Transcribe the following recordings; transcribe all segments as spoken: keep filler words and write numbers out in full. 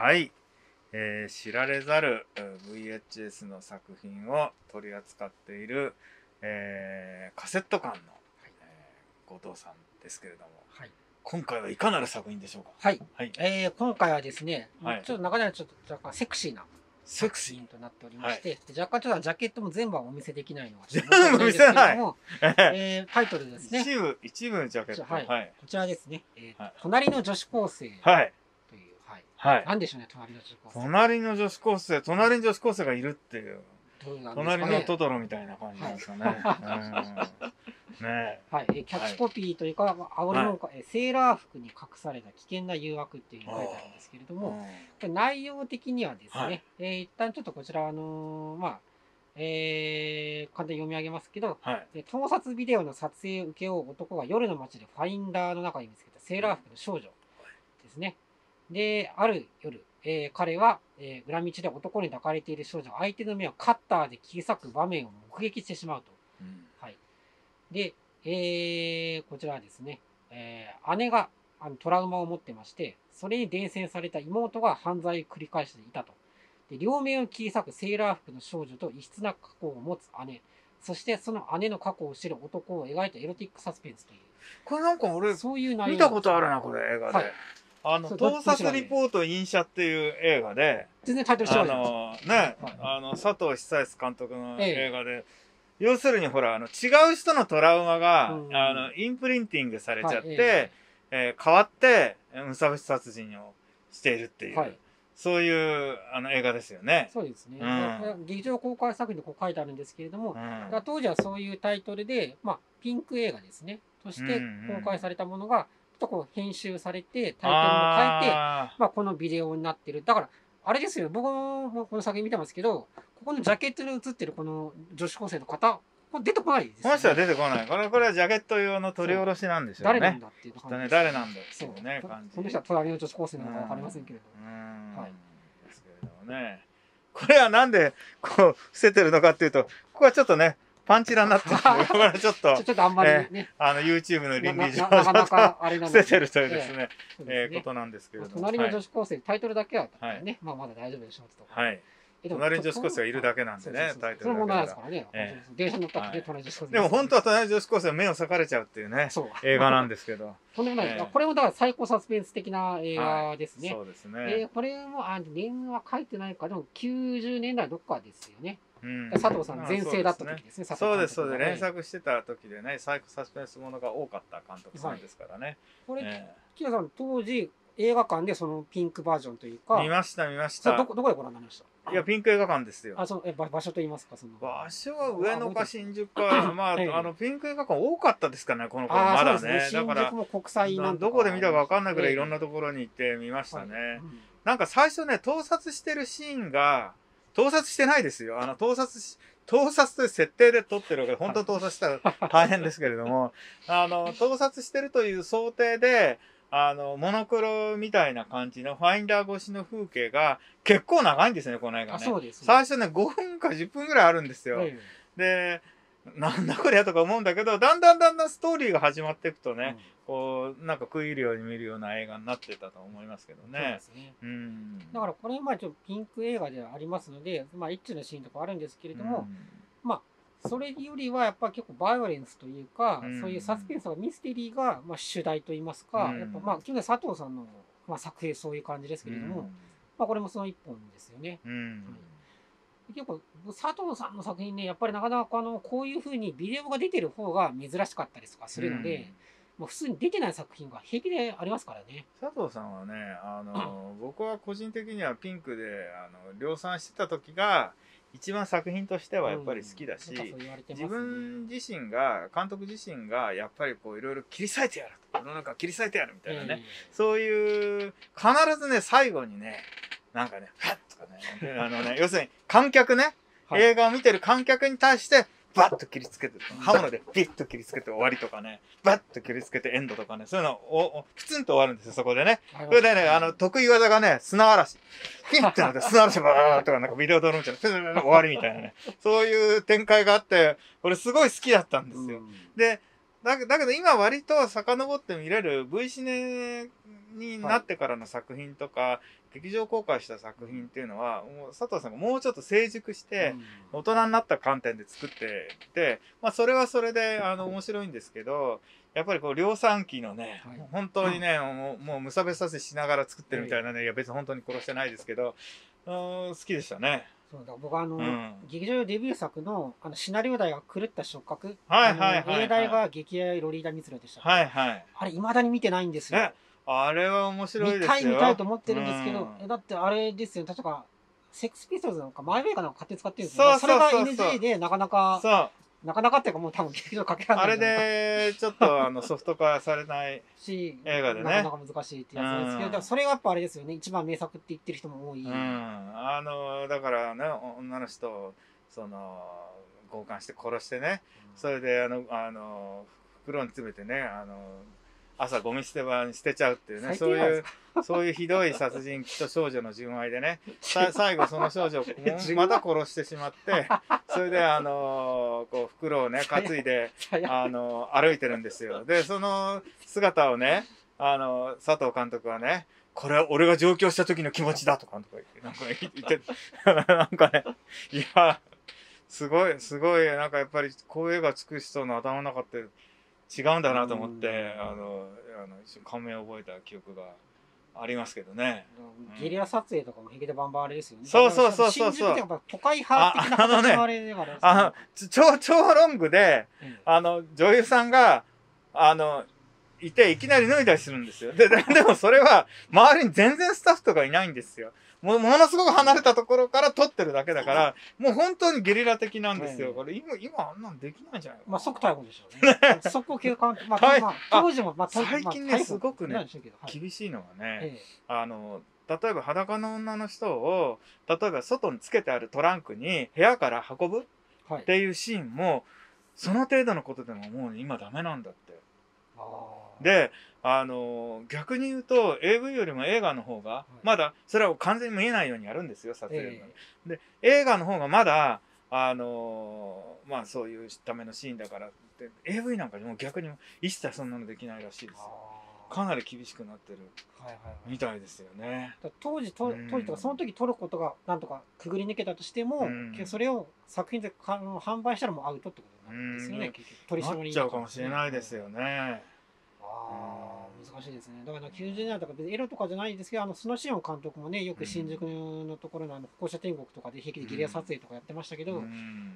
はい、えー、知られざる ブイエイチエス の作品を取り扱っている、えー、カセット館の、はいえー、後藤さんですけれども、はい、今回はいかなる作品でしょうか。 はい、はいえー、今回はですね、はい、ちょっと中ではちょっと若干セクシーな作品となっておりまして、はい、若干ちょっとジャケットも全部はお見せできないのがちょっと申し訳ないですけれども、えー、タイトルですね。 一部、一部のジャケット。 はい。はい、こちらですね、えーはい、隣の女子高生という、はい。はい。なんでしょうね、隣の女子高生。 隣の女子高生、隣に女子高生がいるっていう。隣のトトロみたいな感じなんですかね。ねはい、キャッチコピーというか、煽り文句、セーラー服に隠された危険な誘惑っていうのが書いてあるんですけれども、内容的にはですね、はい、えー、一旦ちょっとこちら、あのー、まあ、えー、簡単に読み上げますけど、はい、盗撮ビデオの撮影を請け負う男が夜の街でファインダーの中に見つけたセーラー服の少女ですね。で、ある夜、えー、彼は、えー、裏道で男に抱かれている少女が相手の目をカッターで切り裂く場面を目撃してしまうと。うん、はい。で、えー、こちらはですね、えー、姉があのトラウマを持ってまして、それに伝染された妹が犯罪を繰り返していたと。で、両面を切り裂くセーラー服の少女と異質な過去を持つ姉、そしてその姉の過去を知る男を描いたエロティックサスペンスという。 これなんか俺、そういう内容見たことあるな、これ映画で。はい、あの、盗撮リポート印写っていう映画で、 全然タイトル違うじゃん。 あの、ね、はい、あの、佐藤久康監督の映画で、ええ、要するにほら、あの、違う人のトラウマが、うん、あの、インプリンティングされちゃって、はい、ええー、変わって、無差別殺人をしているっていう、はい、そういうあの映画ですよね。 そうですね。うん、劇場公開作品でこう書いてあるんですけれども、うん、当時はそういうタイトルで、まあ、ピンク映画ですね。として公開されたものが、ちょっとこう編集されて、タイトルも変えて、あまあ、このビデオになってる。だから、あれですよ、僕もこの作品見てますけど、ここのジャケットに写ってるこの女子高生の方、これ出てこないです、ね。 この人は出てこない。これ、これはジャケット用の取り下ろしなんでしょうね。 誰なんだっていう感じ、 ね。誰なんだっていうね、感じ。 この人は隣の女子高生なのかわかりませんけれど。 うん。はい。ですけれどもね。これはなんで、こう、伏せてるのかっていうと、ここはちょっとね、パンチラになってるんで、これちょっと、 ちょっとあんまりね、 あの、YouTube の倫理上、 なかなかあれ伏せてるというですね、えことなんですけれども。 隣の女子高生、タイトルだけはね、まあまだ大丈夫でしょうと。 はい。隣の女子高生がいるだけなんでね、タイトルだけ。 その問題ですからね。電車乗ったって隣の女子高生。 でも本当は隣の女子高生は目を裂かれちゃうっていうね、映画なんですけど。 とんでもない。これもだからサイコサスペンス的な映画ですね。 そうですね。 これも、あ、年は書いてないか、でもきゅうじゅうねんだいどっかですよね。佐藤さん全盛だった時ですね。 そうです、そうです。連作してた時でね、サイコサスペンスものが多かった監督さんですからね。 これ、木田さん当時映画館でそのピンクバージョンというか。 見ました、見ました。 どこどこでご覧になりました？ いや、ピンク映画館ですよ。 あ、そのえ場所と言いますか、その。 場所は上野か新宿か、まあ、あの、ピンク映画館多かったですかね、この頃まだね。だから、どこで見たかわかんないぐらいいろんなところに行って見ましたね。なんか最初ね、盗撮してるシーンが、盗撮してないですよ。あの、盗撮し、盗撮という設定で撮ってるわけで、本当に盗撮したら大変ですけれども、あの、盗撮してるという想定で、あの、モノクロみたいな感じのファインダー越しの風景が結構長いんですね、この映画ね。 そうですね。 最初ね、ごふんかじゅっぷんぐらいあるんですよ。で、なんだこれやとか思うんだけど、だんだんだんだんストーリーが始まっていくとね、うん、こう、なんか食い入るように見るような映画になってたと思いますけどね。そうですね。 うん。だからこれ、まあちょっとピンク映画ではありますので、まあ一致のシーンとかあるんですけれども、うん、まあ、それよりはやっぱ結構バイオレンスというか、うん、そういうサスペンスとかミステリーがまあ主題といいますか、うん、やっぱまあ去年佐藤さんのまあ作品そういう感じですけれども、うん、まあこれもその一本ですよね。うん、はい、結構佐藤さんの作品ね、やっぱりなかなかあのこういう風にビデオが出てる方が珍しかったりとかするので、うん、まあ普通に出てない作品が平気でありますからね。 佐藤さんはね、あの、うん、僕は個人的にはピンクであの量産してた時が一番作品としてはやっぱり好きだし、うんね、自分自身が監督自身がやっぱりこういろいろ切り裂いてやると、世の中切り裂いてやるみたいなね、えー、そういう必ずね最後にねなんかねファッとかねあのね要するに観客ね、はい、映画を見てる観客に対してバッと切りつけて刃物でピッと切りつけて終わりとかね、バッと切りつけてエンドとかね、そういうのをプツンと終わるんですよ、そこでね。それでね、あの、得意技がね、砂嵐。ピッてなって砂嵐バーッとかなんかビデオドローンみたいな、終わりみたいなね。そういう展開があって、俺すごい好きだったんですよ。で、 だだけど今割と遡って見れる V シネになってからの作品とか、はい、劇場公開した作品っていうのは、もう佐藤さんがもうちょっと成熟して、大人になった観点で作ってて、まあそれはそれであの面白いんですけど、やっぱりこう量産機のね、はい、本当にね、もう、もう無差別撮影しながら作ってるみたいなね、いや別に本当に殺してないですけど、好きでしたね。 そうだ、僕はあの、うん、劇場デビュー作のあのシナリオ題が狂った触覚、 はいはいはい、はい、 英題が劇愛ロリータ・ミツロでした。 はいはい。 あれ未だに見てないんですよ。 あれは面白いですよ。 見たい見たいと思ってるんですけど、うん、だってあれですよ、確かセックスピストルズなんかマイウェイかなんか勝手に使ってるんですよ。そうそうそうそう。それが エヌジー でなかなか。そう。なかなかっていうかもう多分劇場かけられない。 あれでちょっとあのソフト化されない映画でね。 なかなか難しいってやつですけど、うん、それがやっぱあれですよね。一番名作って言ってる人も多い。 うん、あのだからね、女の人をその強姦して殺してね、うん、それであのあの袋に詰めてね、あの朝ゴミ捨て場に捨てちゃうっていうね、そういうそういうひどい殺人鬼と少女の純愛でね、最後その少女をまた殺してしまって、それであのこう袋をね担いであの歩いてるんですよ。でその姿をね、あの佐藤監督はね、これは俺が上京した時の気持ちだとか言ってなんか言ってなんかね、いやすごいすごいなんかやっぱりこういう絵が作る人の頭の中って違うんだなと思って、あの、あの、一緒に感銘を覚えた記憶がありますけどね。 ゲリラ撮影とかも平気でバンバンあれですよね。 そうそうそうそう。 新宿ってやっぱ都会派的な形のあれではあれですね。あの、超、超ロングで、あの、女優さんが、あの、いて、いきなり脱いだりするんですよ。で、でもそれは、周りに全然スタッフとかいないんですよ。もものすごく離れたところから撮ってるだけだから、もう本当にゲリラ的なんですよ。これ今、今あんなんできないんじゃないかな。 まあ即逮捕でしょうね。即警官、まあ、まあ、当時も、まあ、 最近ね、すごくね、厳しいのがね、あの、例えば裸の女の人を、例えば外につけてあるトランクに部屋から運ぶっていうシーンも、その程度のことでももう今ダメなんだって。で、あの逆に言うと エーブイ よりも映画の方がまだそれは完全に見えないようにやるんですよ、撮影の、えー、で映画の方がまだあのまあそういうためのシーンだからって エーブイ なんかにも逆に一切そんなのできないらしいですよ。かなり厳しくなってるみたいですよね。 当時と当時とかその時撮ることがなんとかくぐり抜けたとしても、うん、それを作品で販売したらもうアウトってことなんですよね。結局取り締まりなっちゃうかもしれないですよね。 ああ、難しいですね。だからきゅうじゅうねんだいとか別にエロとかじゃないですけど、あの須野志音監督もね、よく新宿のところのあの歩行者天国とかで平気でゲリラ撮影とかやってましたけど、うん、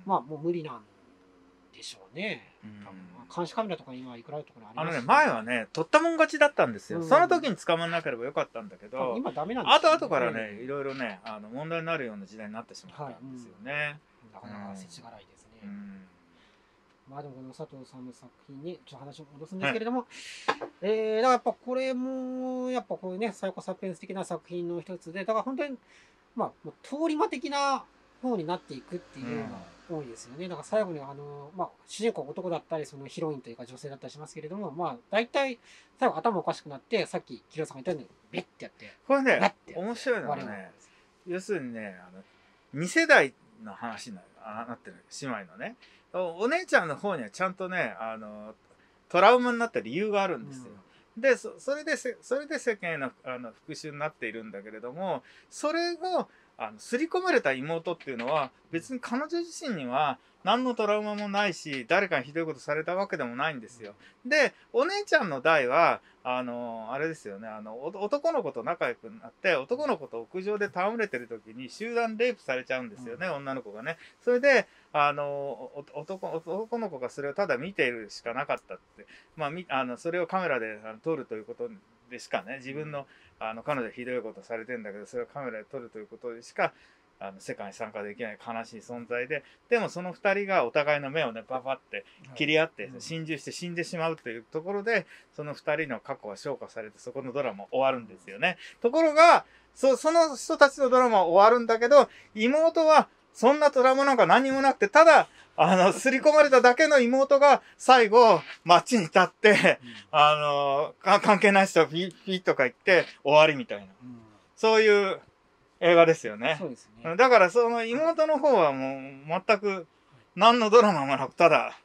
まあもう無理なんでしょうね。うん、監視カメラとか今いくらところあります、ね、 あのね、前はね、取ったもん勝ちだったんですよ。うん、その時に捕まらなければよかったんだけど、 今ダメなんですよね。 あと後からね、いろいろね、あの問題になるような時代になってしまったんですよね。はい、 うん、なかなか世知辛いですね。うん、まあでもこの佐藤さんの作品にちょっと話を戻すんですけれども、はい、えー、だからやっぱこれもやっぱこういうねサイコサピエンス的な作品の一つで、だから本当にまあもう通り魔的な方になっていくっていうのが多いですよね。だから最後にあのまあ主人公男だったりそのヒロインというか女性だったりしますけれども、まあ大体最後頭おかしくなってさっきキロさんが言ったようにベッてやってこれね面白いのはね、要するにねあのに世代の話になってる姉妹のね。お姉ちゃんの方にはちゃんとねあのトラウマになった理由があるんですよ。うん、で そ, それでそれで世間へのあの復讐になっているんだけれども、それをあの刷り込まれた妹っていうのは別に彼女自身には何のトラウマもないし、誰かにひどいことされたわけでもないんですよ。でお姉ちゃんの代はあのあれですよね、あの男の子と仲良くなって男の子と屋上で戯れてる時に集団レイプされちゃうんですよね、うん、女の子がね。それであの 男, 男の子がそれをただ見ているしかなかったって、まあ、あのそれをカメラで撮るということでしかね、自分のあの彼女ひどいことされてんだけどそれをカメラで撮るということでしかあの世界に参加できない悲しい存在で、でもそのふたりがお互いの目をねパパって切り合って心中して死んでしまうというところで、そのふたりの過去は昇華されてそこのドラマ終わるんですよね。ところが そ, その人たちのドラマは終わるんだけど、妹はそんなトラウマなんか何もなくて、ただあの刷り込まれただけの妹が最後街に立って、うん、あの関係ない人はピッピッとか言って終わりみたいな、うん、そういう映画ですよね。 そうですね。 だからその妹の方はもう全く何のドラマもなく、ただ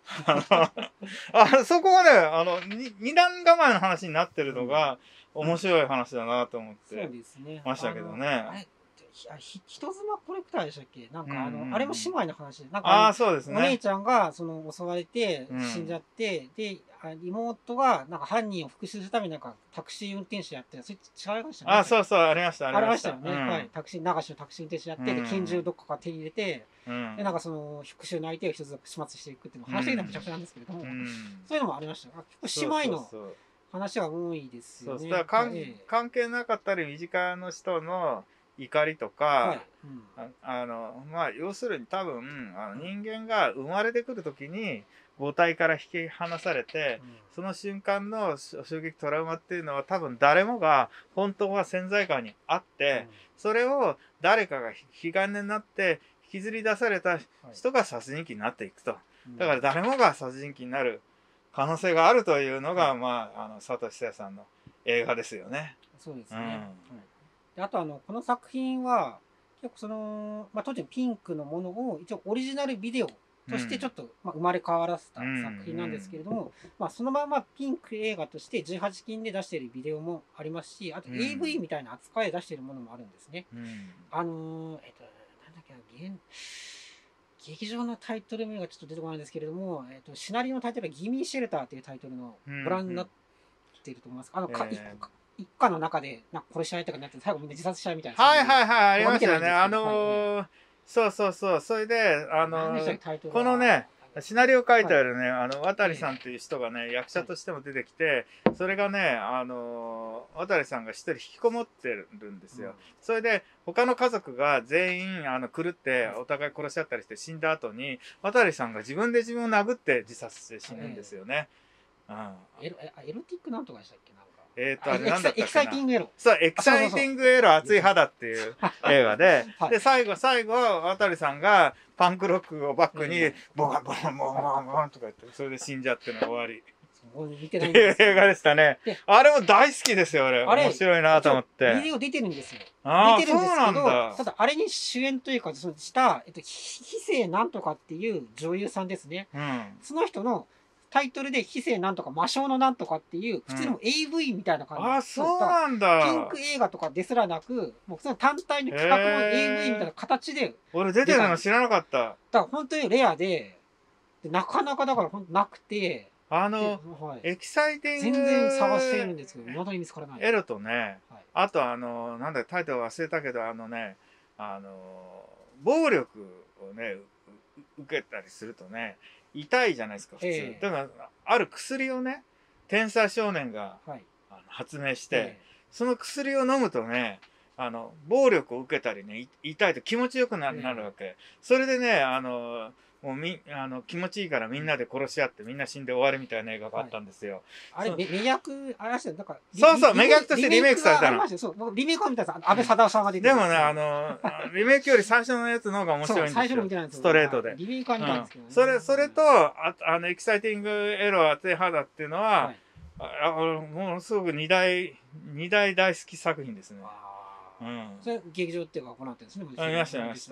あそこはね、あの、に二段構えの話になってるのが、面白い話だなと思ってましたけどね。 ひ人妻コレクターでしたっけなんかあの、 うんうんうん、 あれも姉妹の話で、なんかああ、そうですね。 お姉ちゃんがその襲われて死んじゃって、うん、で、妹がなんか犯人を復讐するためになんかタクシー運転手やって、それ違いましたね。 ああ、そうそう、ありました、 ありましたよね。 うん、 はい。タクシー、流しのタクシー運転手やって、うん、で、拳銃どっかから手に入れて、うん、で、なんかその復讐の相手を一つずつ始末していくっていうのを話的にはめちゃくちゃなんですけれども、うん、そういうのもありました。結構姉妹の話が多いですよね。 そうそう、だから、はい、関係なかったり身近の人の怒りとか、はいうん、あ, あのまあ要するに多分あの人間が生まれてくる時に母体から引き離されて、うん、その瞬間の衝撃トラウマっていうのは多分誰もが本当は潜在感にあって、うん、それを誰かが引き金になって引きずり出された人が殺人鬼になっていくと、はい、だから誰もが殺人鬼になる可能性があるというのが、うん、まああの佐藤久也さんの映画ですよね。 そうですね、うんはいであとあのこの作品は結構その、まあ、当時のピンクのものを一応オリジナルビデオとしてちょっと、うんまあ、生まれ変わらせた作品なんですけれども、うんうんまあ、そのままピンク映画としてじゅうはちきんで出しているビデオもありますしあと エーブイ みたいな扱いで出しているものもあるんですね。うん、あのー、えっとなんだっけな劇場のタイトル名がちょっと出てこないんですけれども、えっと、シナリオのタイトルがギミーシェルターというタイトルのご覧になっていると思います。あのか、えー一家の中でなんか殺し合いとかになって最後みんな自殺しちゃうみたいな。 はいはいはいありましたよね。あのーはい、そうそうそうそれであのー、このねシナリオ書いてあるね、はい、あの渡さんっていう人がね役者としても出てきてそれがねあのー、渡さんが一人引きこもってるんですよ。うん、それで他の家族が全員あの狂ってお互い殺し合ったりして死んだ後に渡さんが自分で自分を殴って自殺して死ぬんですよね。うん、 エロエロティックなんとかでしたっけな。 えっと、あれなんだったっけな。 エキサイティングエロ。 そう、エキサイティングエロ熱い肌っていう映画で、はい、で、最後、最後、渡さんがパンクロックをバックに、ボカボカボカボカとか言って、それで死んじゃっての終わり。 見てないんです映画でしたね。あれも大好きですよ、俺。面白いなと思って。 ビデオ出てるんですよ。 あ出てるんですけど、 そうなんだ。 ただ、あれに主演というか、そのした、えっと、非正なんとかっていう女優さんですね。うん、その人の、タイトルで非正なんとか魔性のなんとかっていう普通の エーブイ みたいな感じ、うん、 あそうなんだピンク映画とかですらなくもうその単体の企画の エーブイ みたいな形で俺出てるの知らなかっただから本当にレアででなかなかだから本当なくてあの、はい、エキサイティング全然探してるんですけど未だに見つからないエロとね、はい、あとあのなんだタイトル忘れたけどあのねあの暴力をね受けたりするとね痛いじゃないですか普通、えー、だからある薬をね天才少年が、はい、あの発明して、えー、その薬を飲むとねあの暴力を受けたりね痛いと気持ちよくなる、えー、るわけそれでねあのもうみあの気持ちいいからみんなで殺し合ってみんな死んで終わりみたいな映画があったんですよ。 はい、あれめ迷惑ありましたよなんかそうそう迷惑としてリメイクされたの。 そうリメイクを見たら安倍貞夫さんが出てる。でもねあのリメイクより最初のやつの方が面白いんですよ。 最初の見てないんですよ。 ストレートで。 リメイクは見たんですけどね。 うん、それそれとああのエキサイティングエロ熱い肌っていうのは、はい、あものすごく二大二大大好き作品ですね。 うん。それ劇場っていうか行ってるんですね。 ありましたありました。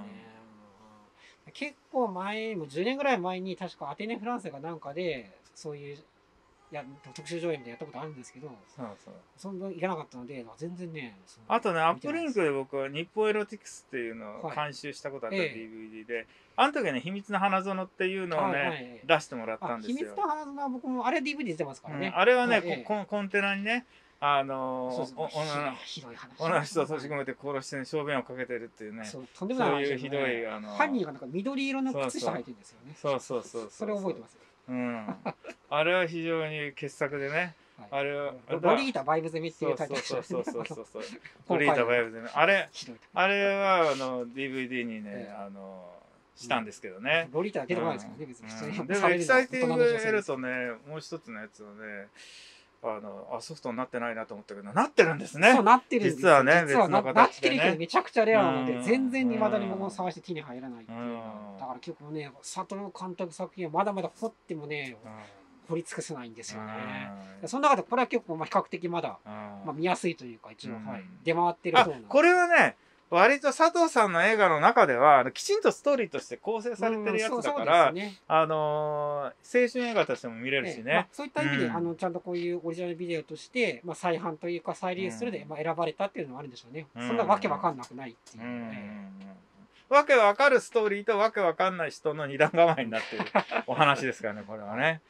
結構前もじゅうねんぐらい前に確かアテネ・フランセかなんかでそういういや特集上映でやったことあるんですけどそうそうそんな行かなかったので全然ねあとねアップリンクで僕は日本エロティクスっていうのを監修したことあった ディーブイディー で、はいええ、あの時はね秘密の花園っていうのをね、はいはい、出してもらったんですよ。 秘密の花園は僕もあれ ディーブイディー 出てますからね、 うん、あれはね、はい、コ, コンテナにねあの女の人を閉じ込めて殺して、ね、小便をかけてるっていうねそうとんでもない、 そういうひどいあの犯人がなんか緑色の靴下履いてるんですよね。 そうそうそうそうそれ覚えてますよ。 うん、あれは非常に傑作でね、はい、あれはロリータバイブ攻めっていうタイトルそうそうそうそうそうロリータバイブ攻めあれあれはあの ディーブイディー にね、あのしたんですけどね、 ロリータ出てこないですからね別に普通に、 うん、でもエキサイティングやるとねもう一つのやつをねあのあソフトになってないなと思ったけどなってるんですね。 そうなってるんです実はね別の形でね。なってるけどめちゃくちゃレアなので全然未だに僕も探して手に入らないっていう。だから結構ね佐藤監督作品はまだまだ掘ってもね掘り尽くせないんですよね。その中でこれは結構まあ比較的まだまあ見やすいというか一応はい出回ってる方なんです。 これはね割と佐藤さんの映画の中では、あのきちんとストーリーとして構成されてるやつだから、ね、あのー、青春映画としても見れるしね。ええまあ、 そういった意味で、うん、あのちゃんとこういうオリジナルビデオとして、まあ、再販というか再リリースするで、まあ、選ばれたっていうのはあるんでしょうね。うん、そんなわけわかんなくないっていう。うんうんわけわかるストーリーとわけわかんない人の二段構えになっているお話ですからね、これはね。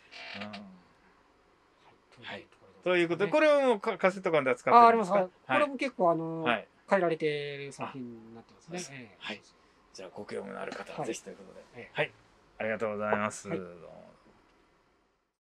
うんはい、ということで、これはもうカセット館では使ってるんですか？ あ、これも結構あの、はい、変えられている作品になってますね。 はい。じゃあご興味のある方はぜひということで。はい。ありがとうございます。はい